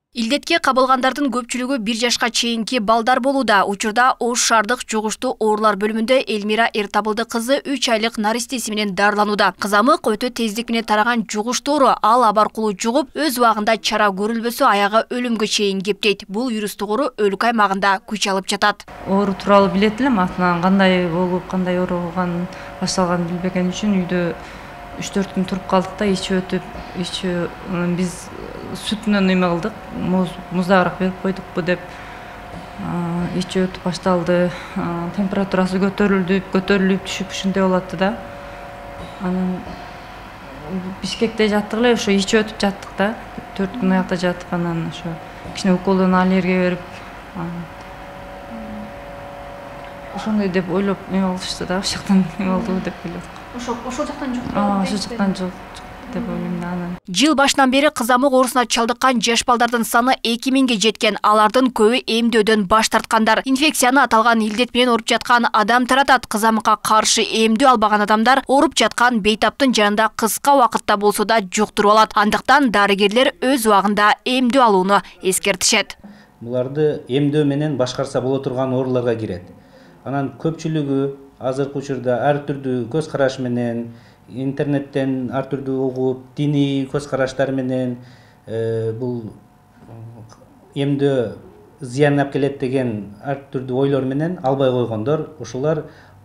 Илдетке кабылгандардын көпчүлүгү 1 жашка чейинки балдар болууда. Учурда Ош шаардык жугуштуу оорулар бөлүмүндө Элмира Эртабылды кызы 3 айлык наристеси менен дарыланууда. Кызамык өтө тездик менен тараган жугуштуу оору, ал абаркулуу жугуп, өз убагында чара көрүлбөсө аягы өлүмгө чейин кептейт. Бул вирустук оору өлкө аймагында күч алып жатат. Оору тууралуу билет элем, атынан кандай болуп, кандай оору болгонун башталганын билбеген үчүн үйдө 3-4 күн туруп калдык да, биз сүтүнөн эме кылдык, муздагыраак берип койдукпу деп ичи өтүп башталды. Температурасы көтөрүлүп түшүп ушундай болот да. Анан Бишкекте жаттык эле, ошо ичи өтүп жаттык да. 4 күн аякта жаттык, анан ошо кичине уколдон аллергия берип, ошондой деп ойлоп эме кылышты да, ошол жактан эме болду деп ойлодук. Ошол жактан жок. Ошол жактан жок деп ойлойм анан. Жыл башынан бери кызамык оорусуна чалдыккан жаш балдардын саны 2000ге жеткен. Алардын көбү эмдөөдөн баш тарткандар. Инфекцияны аталган илдет менен ооруп жаткан адам таратат. Кызамыкка каршы эмдөө албаган адамдар ооруп жаткан бейтаптын жанында кыска убакытта болсо да жуктуруп алат. Андыктан дарыгерлер өз убагында эмдөө алууну эскертишет. Буларды эмдөө менен башкарса боло турган ооруларга кирет. Анан көпчүлүгү азыркы учурда ар түрдүү көз караш менен, интернеттен ар түрдүү угуп, диний көз караштар менен бул эмдөө зыян алып келет деген ар түрдүү ойлор менен албай койгондор, ошолор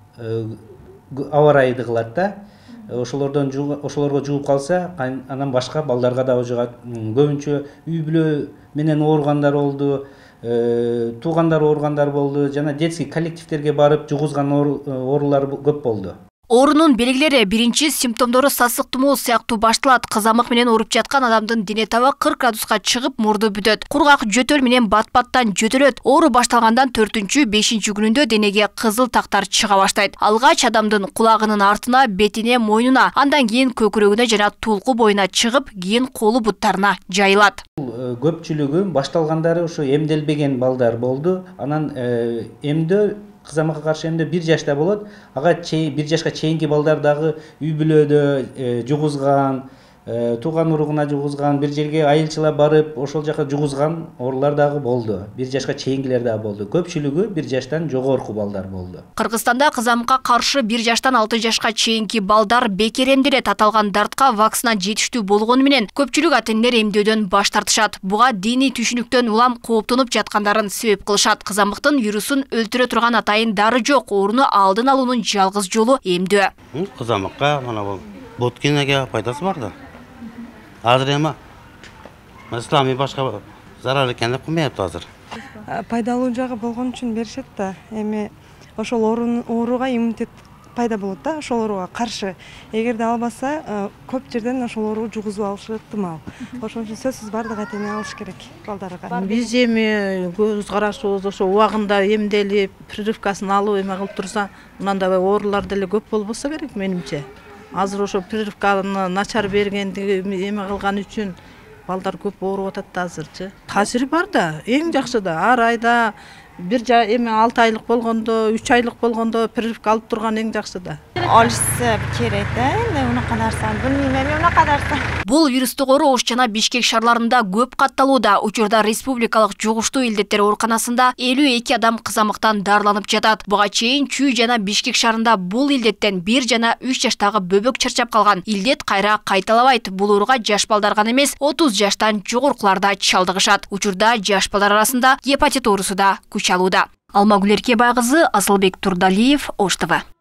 аба ырайды кылат да. Ошолорго жугуп калса, анан башка балдарга да жугат. Көбүнчө үй бүлө менен ооругандар болду, туугандар ооругандар болду, жана детский коллективтерге барып жугузган оорулар көп болду. Оорунун белгилери: биринчи симптомдору сасык тумоо сыяктуу башталат. Кызамык менен ооруп жаткан адамдын дене табы 40 градуска чыгып, мурду бүтөт. Кургак жөтөл менен бат-баттан жөтөлөт. Оору башталгандан 4-5 күнүндө денеге кызыл тактар чыга баштайт. Алгач адамдын кулагынын артына, бетине, мойнуна, андан кийин көкүрөгүнө жана тулку боюна чыгып, кийин колу буттарына жайылат. Көпчүлүгү башталгандары ошо эмделбеген балдар болду. Анан эмдөө, кызамыкка каршы эмдөө 1 жашта болот. Ага 1 жашка чейинки балдар дагы үй бүлөдө жугузган, тууган уругуна жугузган, бир жерге айылчылап барып, ошол жака жугузган оорулар дагы болду. 1 жашка чейинкилер дагы болду. Көпчүлүгү 1 жаштан жогорку балдар болду. Кыргызстанда кызамыкка каршы 1 жаштан 6 жашка чейинки балдар бекер эмделет. Аталган дартка вакцина жетиштүү болгону менен көпчүлүк ата-энелер эмдөөдөн баш тартышат. Буга диний түшүнүктөн улам кооптонуп жаткандарын себеп кылышат. Кызамыктын вирусун өлтүрө турган атайын дары жок. Ооруну алдын алуунун жалгыз жолу эмдөө. Кызамыкка мына бул боткинеге пайдасы бар да. Азыр эми исламий башка зарар экен деп кылмайт азыр. Пайдалуу жагы болгон үчүн беришет да. Эми ошол ооруга иммунитет пайда болот да, ошол ооруга каршы. Эгерде албаса, көп жерден ошол оору жугузуп алышы ыктымал. Ошон үчүн сөзсүз бардык ата-эне алыш керек балдарга. Биз эми көз карашыбыз ошо убагында эмделип, прививкасын алып эме кылып турса, мындай оорулар деле көп болбосо керек менимче. Азыр ошо прививканы начар бергенди эме кылган үчүн балдар көп ооруп атат да азырчы. Таасири бар да, эң жакшы да. Ар айда 6 айлык болгондо, 3 айлык болгондо прививка алып турган эң жакшы да. Алышса керек да, эми унака нерсени билбейм, эми унака нерсе. Бул вирустук оору Ош жана Бишкек шаарларында көп катталууда. Учурда республикалык жугуштуу илдеттер ооруканасында 52 адам кызамыктан дарыланып жатат. Буга чейин Чүй жана Бишкек шаарында бул илдеттен 1 жана 3 жаштагы бөбөк чарчап калган. Илдет кайра кайталабайт. Бул ооруга жаш балдар гана эмес, 30 жаштан жогоркулар да чалдыгышат. Учурда жаш балдар арасында гепатит оорусу да күч алууда. Алмагүл Эркебай кызы, Асылбек Турдалиев, Ош ТВ.